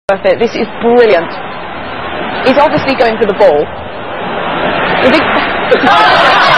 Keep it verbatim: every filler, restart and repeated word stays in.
Worth it. This is brilliant. He's obviously going for the ball. The big